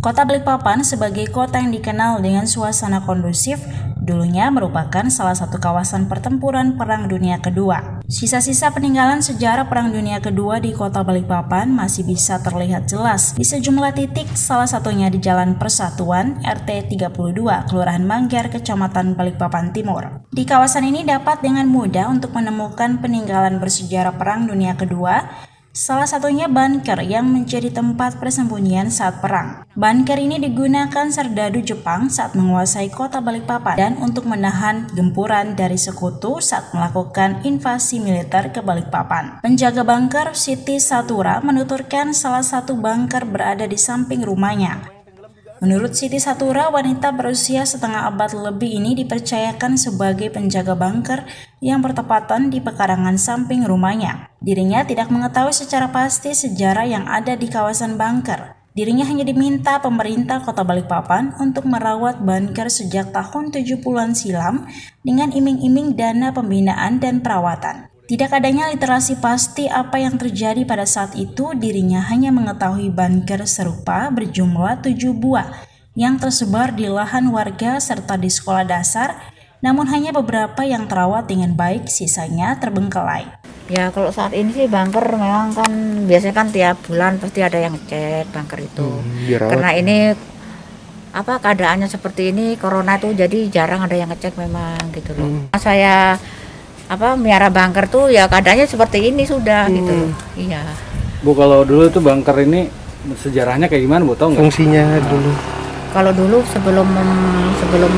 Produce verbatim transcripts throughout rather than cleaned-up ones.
Kota Balikpapan sebagai kota yang dikenal dengan suasana kondusif, dulunya merupakan salah satu kawasan pertempuran Perang Dunia Kedua. Sisa-sisa peninggalan sejarah Perang Dunia Kedua di Kota Balikpapan masih bisa terlihat jelas di sejumlah titik, salah satunya di Jalan Persatuan R T tiga puluh dua, Kelurahan Manggar, Kecamatan Balikpapan Timur. Di kawasan ini dapat dengan mudah untuk menemukan peninggalan bersejarah Perang Dunia Kedua, salah satunya bunker yang menjadi tempat persembunyian saat perang. Bunker ini digunakan serdadu Jepang saat menguasai kota Balikpapan dan untuk menahan gempuran dari sekutu saat melakukan invasi militer ke Balikpapan. Penjaga bunker Siti Satura menuturkan salah satu bunker berada di samping rumahnya. Menurut Siti Satura, wanita berusia setengah abad lebih ini dipercayakan sebagai penjaga bunker yang bertepatan di pekarangan samping rumahnya. Dirinya tidak mengetahui secara pasti sejarah yang ada di kawasan bunker. Dirinya hanya diminta pemerintah Kota Balikpapan untuk merawat bunker sejak tahun tujuh puluhan silam dengan iming-iming dana pembinaan dan perawatan. Tidak adanya literasi pasti apa yang terjadi pada saat itu, dirinya hanya mengetahui bunker serupa berjumlah tujuh buah yang tersebar di lahan warga serta di sekolah dasar, namun hanya beberapa yang terawat dengan baik, sisanya terbengkelai. Ya kalau saat ini sih bunker memang kan biasanya kan tiap bulan pasti ada yang cek bunker itu. Hmm, Karena ini apa keadaannya seperti ini, corona itu jadi jarang ada yang ngecek memang gitu loh. Hmm. Saya apa miara bunker tuh ya keadaannya seperti ini sudah hmm. gitu. Iya. Bu, kalau dulu tuh bunker ini sejarahnya kayak gimana Bu, tahu nggak? Fungsinya dulu. Kalau dulu sebelum sebelum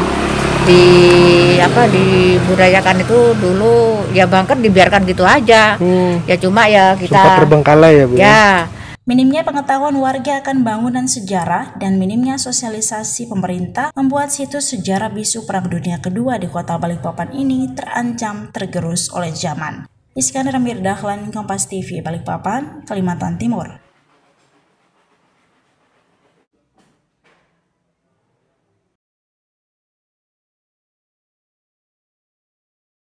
di apa dibudayakan itu dulu ya bunker dibiarkan gitu aja. Hmm. Ya cuma ya kita sempat terbengkalai ya Bu. Ya. Minimnya pengetahuan warga akan bangunan sejarah dan minimnya sosialisasi pemerintah membuat situs sejarah bisu Perang Dunia Kedua di Kota Balikpapan ini terancam tergerus oleh zaman. Iskandar Mirdahlan, Kompas T V, Balikpapan, Kalimantan Timur.